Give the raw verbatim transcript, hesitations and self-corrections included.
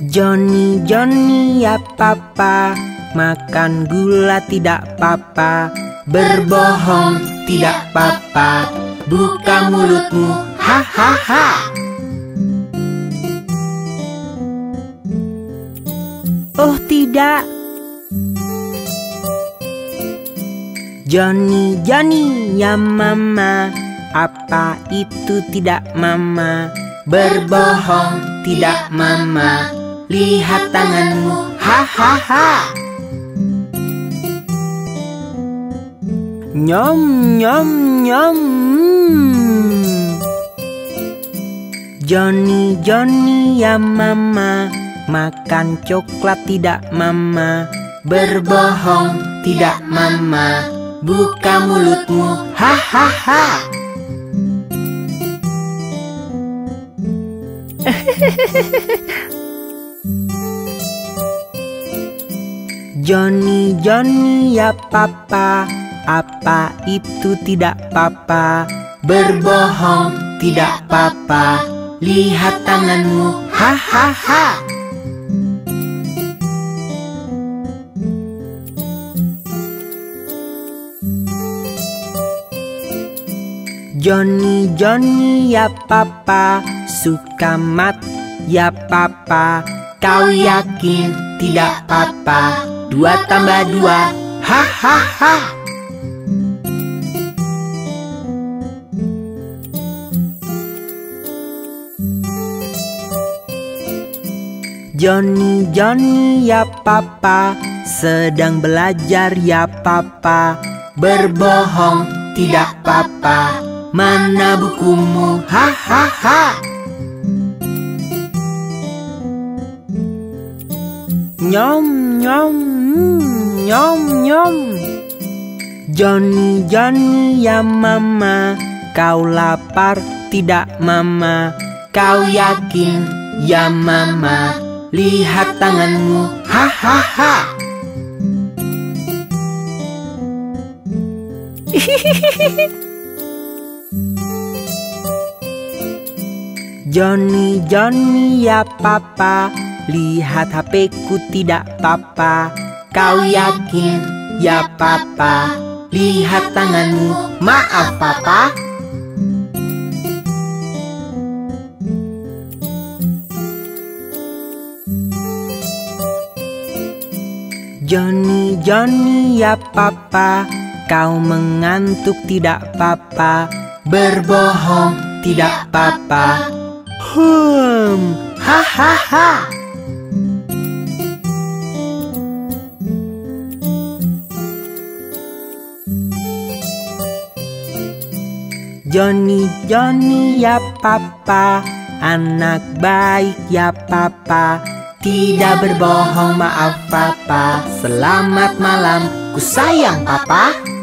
Johnny, Johnny ya papa, makan gula tidak papa, berbohong tidak papa, buka mulutmu, ha ha ha. Oh tidak. Johnny, Johnny ya mama, apa itu tidak mama, berbohong tidak mama, lihat tanganmu, ha ha ha. Nyom nyom nyom. Johnny, Johnny ya mama, makan coklat tidak mama, berbohong tidak mama, buka mulutmu, ha ha ha. Johnny, Johnny ya papa, apa itu tidak papa, berbohong tidak papa, lihat tanganmu, ha ha ha. Johnny, Johnny ya papa, suka mat ya papa, kau yakin tidak papa, dua tambah dua, ha ha ha. Johnny, Johnny ya papa, sedang belajar ya papa, berbohong tidak papa, mana bukumu, ha ha ha. Nyom nyom nyom nyom. Johnny, Johnny ya mama, kau lapar tidak mama, kau yakin ya mama, lihat tanganmu, ha ha ha. Johnny, Johnny ya papa, lihat H P-ku tidak papa, kau yakin ya papa, lihat tanganmu, maaf papa. Johnny, Johnny ya papa, kau mengantuk tidak papa, berbohong tidak papa, hum, ha ha ha. Johnny, Johnny ya papa, anak baik ya papa, tidak berbohong maaf papa, selamat malam, ku sayang papa.